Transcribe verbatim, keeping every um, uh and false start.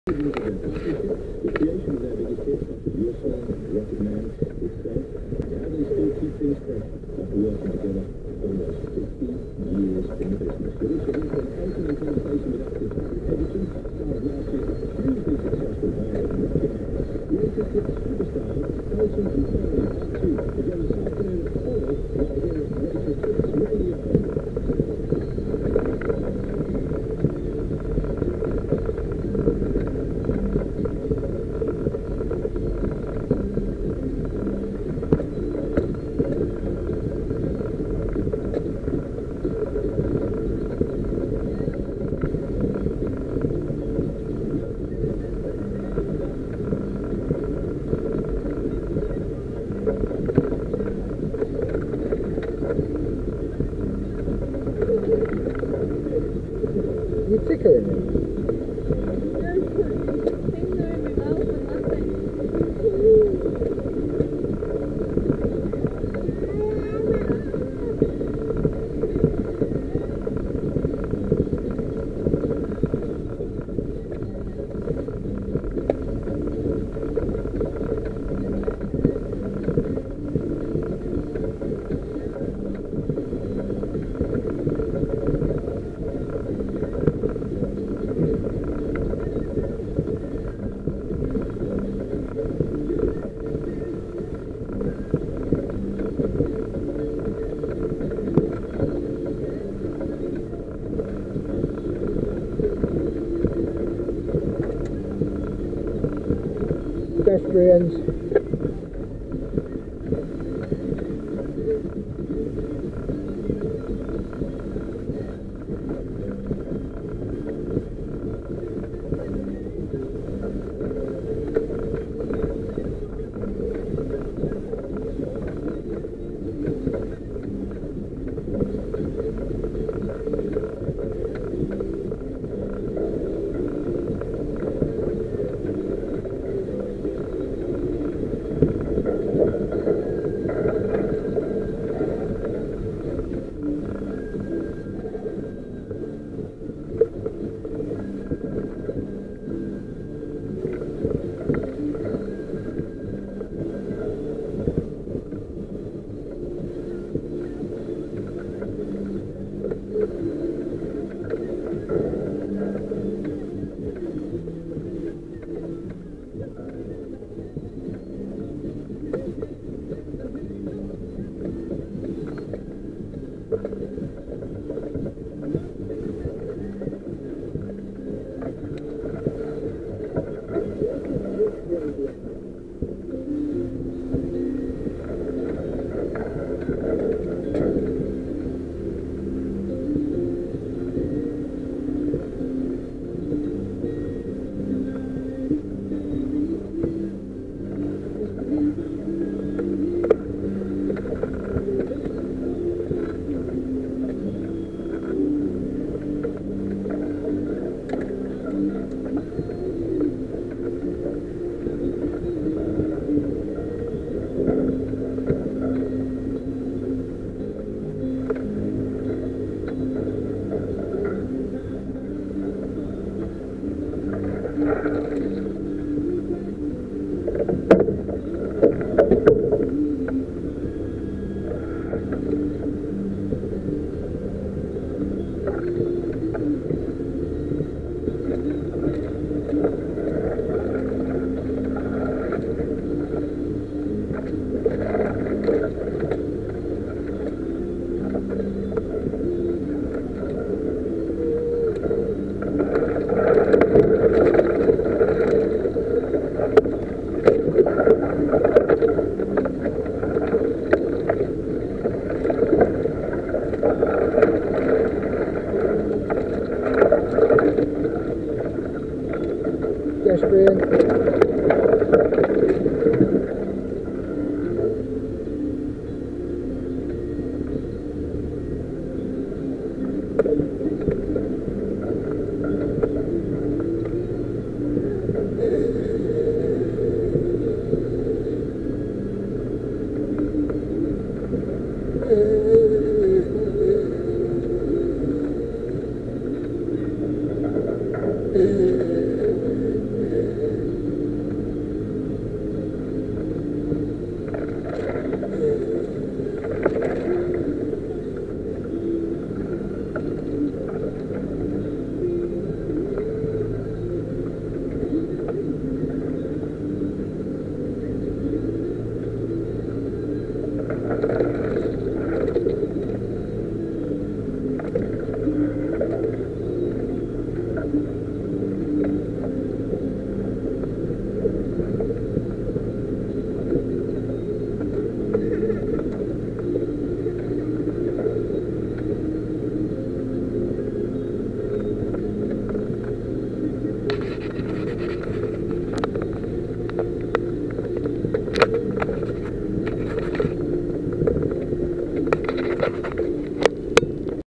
The creation of their biggest hit, Your Song, Rocket Man, itself, how they still keep things fresh after working together almost fifty years in the business. But also been an opening conversation with actor Patrick Edgerton, star of last year's hugely successful pilot Rocket Man. The eighty-six superstars, Elton and Charlie, two, again this afternoon at four, right here at Radio six Radio. You tickling me? Pedestrians. Pedestrian.